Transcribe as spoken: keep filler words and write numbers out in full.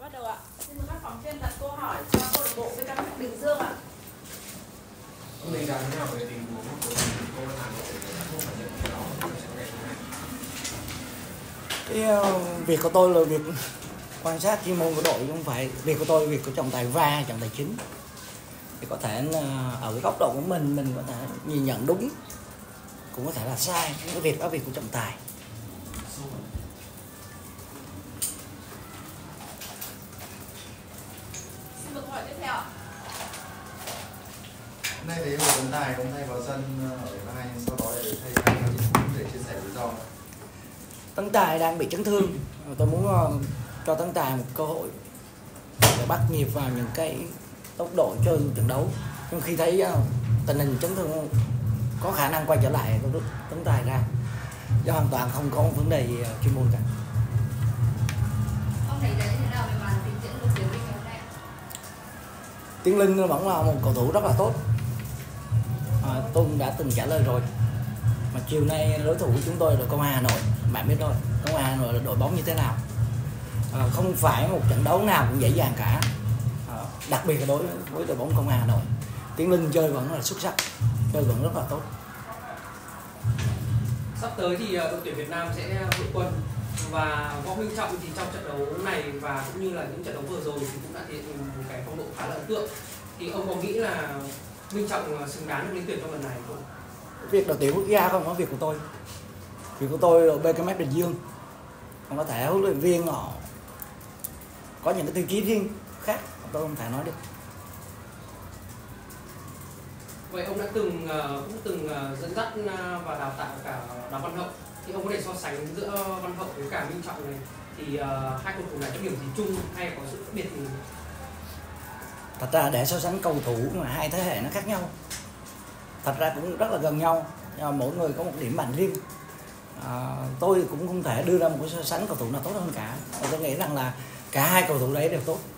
bắt đầu ạ. Xin mời các phóng viên đặt câu hỏi cho câu lạc bộ vê ca em Bình Dương ạ. Ông đánh giá thế nào về tình huống của câu Hà Nội để không phải nhận cái đó trong trận ngày hôm nay? Cái uh, việc của tôi là việc quan sát chuyên môn của đội, không phải việc của tôi là việc của trọng tài va, trọng tài chính. Thì có thể uh, ở cái góc độ của mình mình có thể nhìn nhận đúng, cũng có thể là sai. Cái việc đó việc của trọng tài. Xin mời câu hỏi tiếp theo ạ. Hôm nay thấy Hồ Tấn Tài cũng thay vào sân ở hiệp hai, sau đó để thay sang các tình huống để chia sẻ lý do. Tấn Tài đang bị chấn thương, tôi muốn uh, cho Tấn Tài một cơ hội để bắt nhịp vào những cái tốc độ chơi trận đấu. Nhưng khi thấy uh, tình hình chấn thương có khả năng quay trở lại, tôi rút Tấn Tài ra, do hoàn toàn không có vấn đề gì uh, chuyên môn cả. Ông đánh giá như thế nào về màn trình diễn của Tiến Linh ngày hôm nay? Tiến Linh vẫn là một cầu thủ rất là tốt. À, tôi cũng đã từng trả lời rồi. Mà chiều nay đối thủ của chúng tôi là Công an Hà Nội, bạn biết rồi, Công an Hà Nội là đội bóng như thế nào. À, không phải một trận đấu nào cũng dễ dàng cả. À, đặc biệt là đối với đội bóng Công an Hà Nội, Tiến Linh chơi vẫn là xuất sắc, chơi vẫn rất là tốt. Sắp tới thì đội tuyển Việt Nam sẽ hội quân, và Võ Minh Trọng thì trong trận đấu này và cũng như là những trận đấu vừa rồi thì cũng đã thể hiện một cái phong độ khá là ấn tượng. Thì ông có nghĩ là Minh Trọng xứng đáng được lên tuyển trong lần này không? Việc đội tuyển quốc gia không có việc của tôi. Việc của tôi ở bê ca em Bình Dương. Còn có thể huấn luyện viên họ có những cái tiêu chí riêng khác, tôi không thể nói được. Vậy ông đã từng cũng từng dẫn dắt và đào tạo cả Đào Văn Hậu, thì ông có thể so sánh giữa Văn Hậu với cả Minh Trọng này, thì uh, hai cầu thủ này có điểm gì chung hay có sự khác biệt gì? Thật ra để so sánh cầu thủ mà hai thế hệ nó khác nhau, thật ra cũng rất là gần nhau, nhưng mà mỗi người có một điểm mạnh riêng. À, tôi cũng không thể đưa ra một cái so sánh cầu thủ nào tốt hơn cả. Tôi nghĩ rằng là cả hai cầu thủ đấy đều tốt.